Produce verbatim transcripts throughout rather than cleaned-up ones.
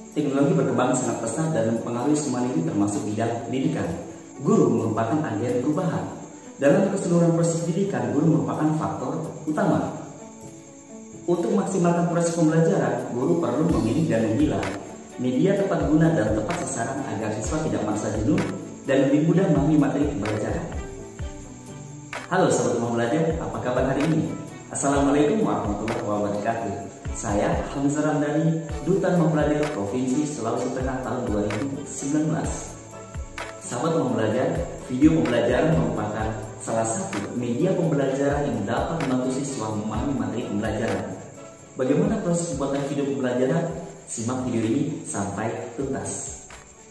Teknologi berkembang sangat pesat dan mempengaruhi semua lini termasuk bidang pendidikan. Guru merupakan agen perubahan. Dalam keseluruhan proses pendidikan, guru merupakan faktor utama. Untuk maksimalkan proses pembelajaran, guru perlu memilih dan memilah media tepat guna dan tepat sasaran agar siswa tidak merasa jenuh dan lebih mudah memahami materi pembelajaran. Halo Sobat Rumah Belajar, apa kabar hari ini? Assalamualaikum warahmatullahi wabarakatuh. Saya Hamzah Ramdhani, Duta Rumah Belajar Provinsi Sulawesi Tengah tahun dua ribu sembilan belas. Sahabat Rumah Belajar, video pembelajaran merupakan salah satu media pembelajaran yang dapat membantu siswa memahami materi pembelajaran. Bagaimana proses pembuatan video pembelajaran? Simak video ini sampai tuntas.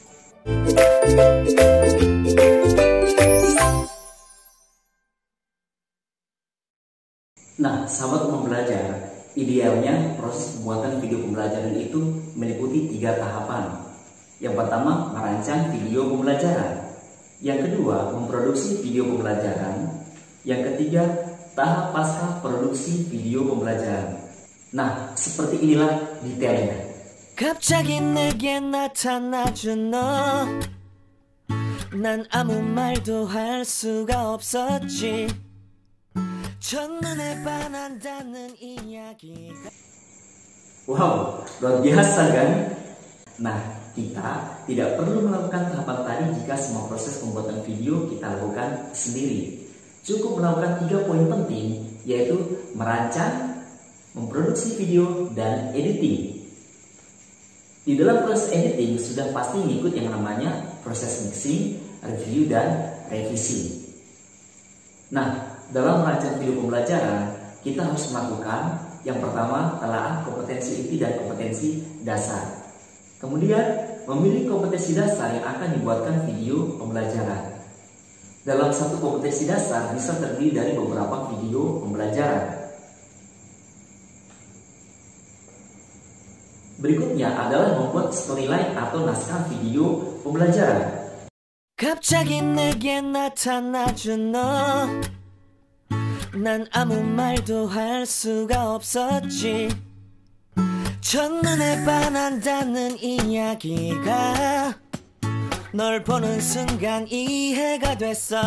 Nah, sahabat Rumah Belajar, idealnya proses pembuatan video pembelajaran itu meliputi tiga tahapan. Yang pertama, merancang video pembelajaran. Yang kedua, memproduksi video pembelajaran. Yang ketiga, tahap pasca produksi video pembelajaran. Nah, seperti inilah detailnya. 갑자기 내게 나타나준 너, 난 아무 말도 할 수가 없었지. 첫눈에 반한다는 이야기가. Wow, luar biasa kan? Nah, kita tidak perlu melakukan tahapan tadi jika semua proses pembuatan video kita lakukan sendiri. Cukup melakukan tiga poin penting, yaitu merancang, memproduksi video, dan editing. Di dalam proses editing sudah pasti ngikut yang namanya proses mixing, review, dan revisi. Nah, dalam merancang video pembelajaran, kita harus melakukan yang pertama, telaah kompetensi inti dan kompetensi dasar. Kemudian, memilih kompetensi dasar yang akan dibuatkan video pembelajaran. Dalam satu kompetensi dasar bisa terdiri dari beberapa video pembelajaran. Berikutnya adalah membuat storyline atau naskah video pembelajaran. 갑자기 내게 나타나준 너, 난 아무 말도 할 수가 없었지. 첫눈에 반한다는 이야기가 널 보는 순간 이해가 됐어.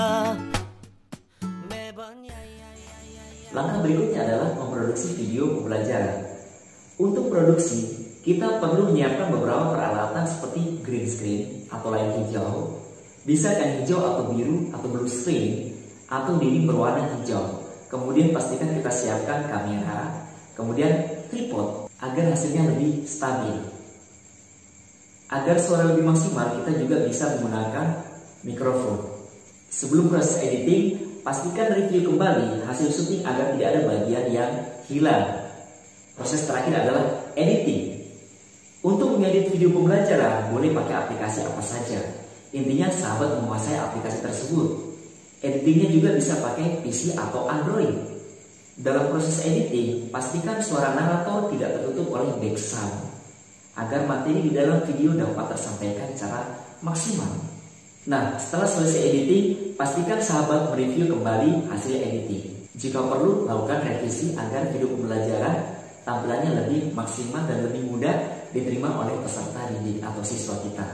매번 Langkah berikutnya adalah memproduksi video pembelajaran. Untuk produksi, kita perlu menyiapkan beberapa peralatan seperti green screen atau layar hijau, bisa kan hijau atau biru atau blue screen, atau dinding berwarna hijau. Kemudian pastikan kita siapkan kamera, kemudian tripod agar hasilnya lebih stabil. Agar suara lebih maksimal, kita juga bisa menggunakan mikrofon. Sebelum proses editing, pastikan review kembali hasil syuting agar tidak ada bagian yang hilang. Proses terakhir adalah editing. Untuk mengedit video pembelajaran, boleh pakai aplikasi apa saja. Intinya sahabat menguasai aplikasi tersebut. Editingnya juga bisa pakai P C atau Android. Dalam proses editing, pastikan suara narator tidak tertutup oleh background, agar materi di dalam video dapat tersampaikan secara maksimal. Nah, setelah selesai editing, pastikan sahabat mereview kembali hasil editing. Jika perlu, lakukan revisi agar video pembelajaran tampilannya lebih maksimal dan lebih mudah diterima oleh peserta didik atau siswa kita.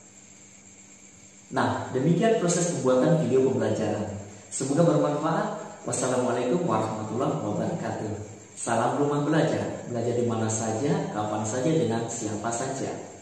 Nah, demikian proses pembuatan video pembelajaran. Semoga bermanfaat. Wassalamualaikum warahmatullahi wabarakatuh. Salam Rumah Belajar. Belajar di mana saja, kapan saja, dengan siapa saja.